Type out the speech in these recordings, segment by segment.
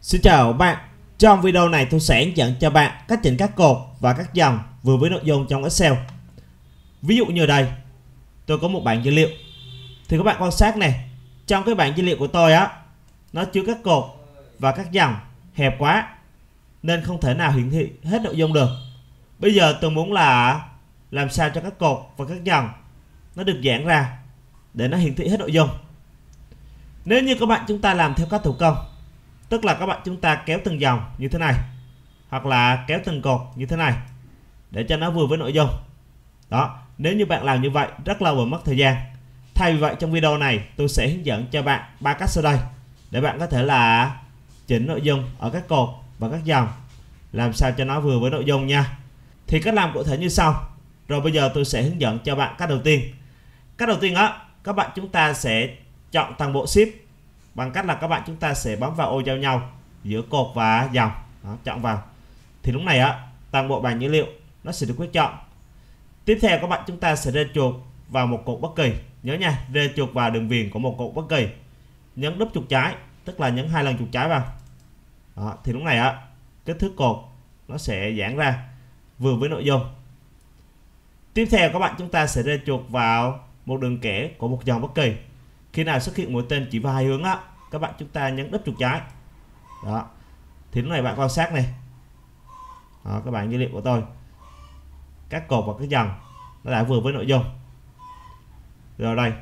Xin chào các bạn. Trong video này tôi sẽ hướng dẫn cho bạn cách chỉnh các cột và các dòng vừa với nội dung trong Excel. Ví dụ như ở đây tôi có một bảng dữ liệu, thì các bạn quan sát này, trong cái bảng dữ liệu của tôi nó chứa các cột và các dòng hẹp quá nên không thể nào hiển thị hết nội dung được. Bây giờ tôi muốn là làm sao cho các cột và các dòng nó được giãn ra để nó hiển thị hết nội dung. Nếu như các bạn chúng ta làm theo cách thủ công, tức là các bạn chúng ta kéo từng dòng như thế này, hoặc là kéo từng cột như thế này để cho nó vừa với nội dung. Đó, nếu như bạn làm như vậy rất lâu và mất thời gian. Thay vì vậy, trong video này tôi sẽ hướng dẫn cho bạn 3 cách sau đây để bạn có thể là chỉnh nội dung ở các cột và các dòng làm sao cho nó vừa với nội dung nha. Thì cách làm cụ thể như sau. Rồi bây giờ tôi sẽ hướng dẫn cho bạn cách đầu tiên. Cách đầu tiên các bạn chúng ta sẽ chọn toàn bộ Shift bằng cách là các bạn chúng ta sẽ bấm vào ô giao nhau giữa cột và dòng. Đó, chọn vào. Thì lúc này toàn bộ bảng dữ liệu nó sẽ được quyết chọn. Tiếp theo các bạn chúng ta sẽ rê chuột vào một cột bất kỳ. Nhớ nha, rê chuột vào đường viền của một cột bất kỳ. Nhấn đúp chuột trái, tức là nhấn 2 lần chuột trái vào. Đó, thì lúc này kích thước cột nó sẽ giãn ra vừa với nội dung. Tiếp theo các bạn chúng ta sẽ rê chuột vào một đường kẻ của một dòng bất kỳ. Khi nào xuất hiện mũi tên chỉ vào hai hướng các bạn chúng ta nhấn đúp chuột trái. Đó, thì lúc này bạn quan sát này. Đó, các bạn dữ liệu của tôi, các cột và các dòng nó đã vừa với nội dung. Rồi đây,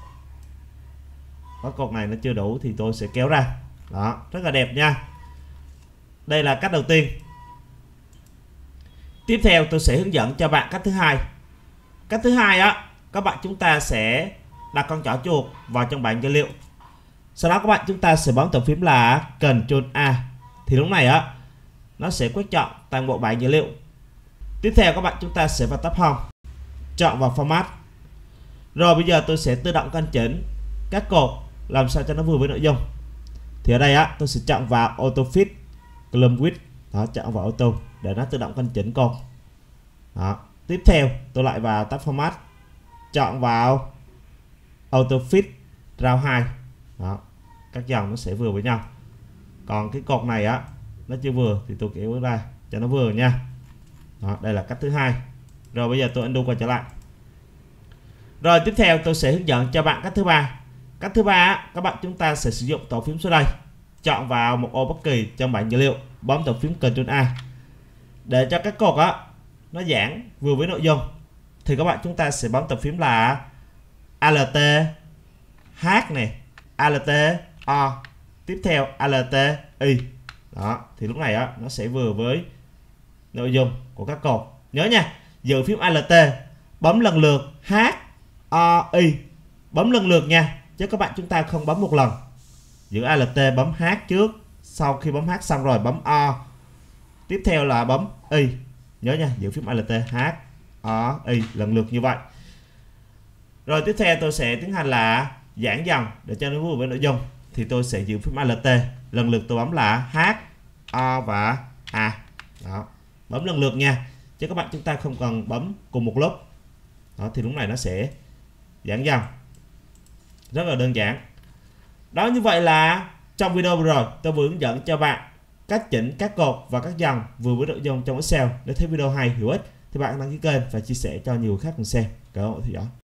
có cột này nó chưa đủ thì tôi sẽ kéo ra. Đó, rất là đẹp nha. Đây là cách đầu tiên. Tiếp theo tôi sẽ hướng dẫn cho bạn cách thứ hai. Cách thứ hai các bạn chúng ta sẽ đặt con chỏ chuột vào trong bảng dữ liệu. Sau đó các bạn chúng ta sẽ bấm tập phím là Ctrl A. Thì lúc này nó sẽ quyết chọn toàn bộ bảng dữ liệu. Tiếp theo các bạn chúng ta sẽ vào tab Home, chọn vào Format. Rồi bây giờ tôi sẽ tự động căn chỉnh các cột làm sao cho nó vừa với nội dung. Thì ở đây tôi sẽ chọn vào Auto Fit Column Width. Đó, chọn vào Auto để nó tự động căn chỉnh cột. Đó. Tiếp theo tôi lại vào tab Format, chọn vào Auto Fit Round 2. Đó, các dòng nó sẽ vừa với nhau. Còn cái cột này nó chưa vừa thì tôi kéo ra cho nó vừa nha. Đó, đây là cách thứ hai. Rồi bây giờ tôi undo quay trở lại. Rồi tiếp theo tôi sẽ hướng dẫn cho bạn cách thứ ba. Cách thứ ba các bạn chúng ta sẽ sử dụng tổ phím xuống đây, chọn vào một ô bất kỳ trong bảng dữ liệu, bấm tổ phím Ctrl A để cho các cột nó giãn vừa với nội dung. Thì các bạn chúng ta sẽ bấm tập phím là Alt H này, Alt O, tiếp theo Alt Y. Đó, thì lúc này nó sẽ vừa với nội dung của các cột. Nhớ nha, giữ phím Alt, bấm lần lượt H, O, Y, bấm lần lượt nha, chứ các bạn chúng ta không bấm một lần. Giữ Alt bấm H trước, sau khi bấm H xong rồi bấm O, tiếp theo là bấm Y. Nhớ nha, giữ phím Alt, H, O, Y lần lượt như vậy. Rồi tiếp theo tôi sẽ tiến hành là giãn dòng để cho nó vừa với nội dung. Thì tôi sẽ giữ phím Alt, lần lượt tôi bấm là H, O và A. Đó, bấm lần lượt nha, chứ các bạn chúng ta không cần bấm cùng một lúc. Đó, thì lúc này nó sẽ giãn dòng. Rất là đơn giản. Đó, như vậy là trong video vừa rồi tôi vừa hướng dẫn cho bạn cách chỉnh các cột và các dòng vừa với nội dung trong Excel. Nếu thấy video hay hữu ích thì bạn đăng ký kênh và chia sẻ cho nhiều người khác cùng xem. Cảm ơn theo dõi.